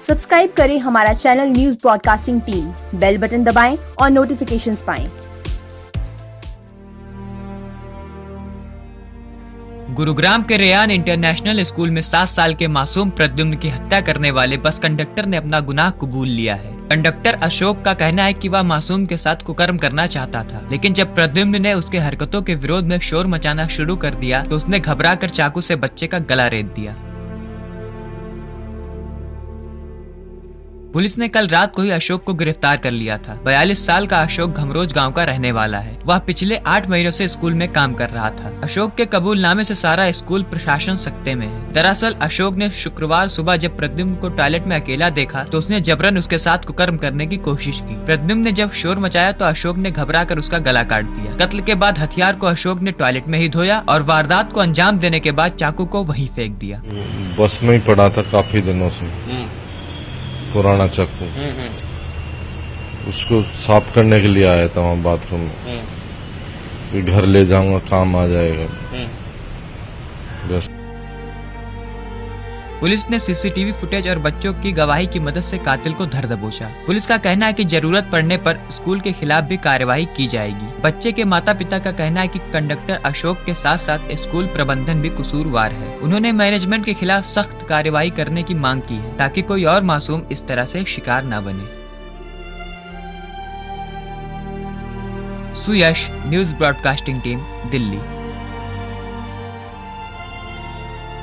Subscribe करें हमारा channel news broadcasting team, bell button दबाएं और नोटिफिकेशंस पाएं। गुरुग्राम के रेयान इंटरनेशनल स्कूल में 7 साल के मासूम प्रद्युम्न की हत्या करने वाले बस कंडक्टर ने अपना गुनाह कबूल लिया है। कंडक्टर अशोक का कहना है कि वह मासूम के साथ कुकर्म करना चाहता था, लेकिन जब प्रद्युम्न ने उसके हरकतों के विरोध में शोर मचाना शुरू कर दिया तो उसने घबराकर चाकू से बच्चे का गला रेत दिया। पुलिस ने कल रात को ही अशोक को गिरफ्तार कर लिया था। 42 साल का अशोक घमरोज गांव का रहने वाला है। वह पिछले 8 महीनों से स्कूल में काम कर रहा था। अशोक के कबूलनामे से सारा स्कूल प्रशासन सकते में है। दरअसल अशोक ने शुक्रवार सुबह जब प्रद्युम्न को टॉयलेट में अकेला देखा तो उसने जबरन उसके साथ कुकर्म करने की कोशिश की। प्रद्युम्न ने जब शोर मचाया तो अशोक ने घबराकर उसका गला काट दिया। कत्ल के बाद हथियार को अशोक ने टॉयलेट में ही धोया और वारदात को अंजाम देने के बाद चाकू को वहीं फेंक दिया। बस में ही पड़ा था काफी दिनों से, पुराना चाकू। उसको साफ करने के लिए आया था वहाँ बाथरूम में, फिर घर ले जाऊंगा, काम आ जाएगा बस। पुलिस ने सीसीटीवी फुटेज और बच्चों की गवाही की मदद से कातिल को धर दबोचा। पुलिस का कहना है कि जरूरत पड़ने पर स्कूल के खिलाफ भी कार्यवाही की जाएगी। बच्चे के माता पिता का कहना है कि कंडक्टर अशोक के साथ साथ स्कूल प्रबंधन भी कसूरवार है। उन्होंने मैनेजमेंट के खिलाफ सख्त कार्यवाही करने की मांग की है ताकि कोई और मासूम इस तरह से शिकार न बने। Suyash, news broadcasting team, Delhi.